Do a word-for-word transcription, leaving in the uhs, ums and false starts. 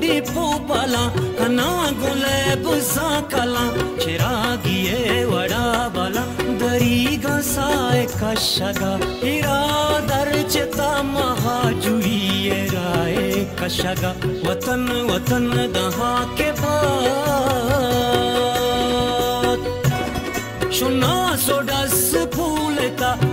पूपला कना गुलेब सा कला चिरागिये वडा बला दरी गसाए कशगा इरादर चिता महाजुइये राए कशगा वतन वतन दहा के बाद शुना सोडस फूलता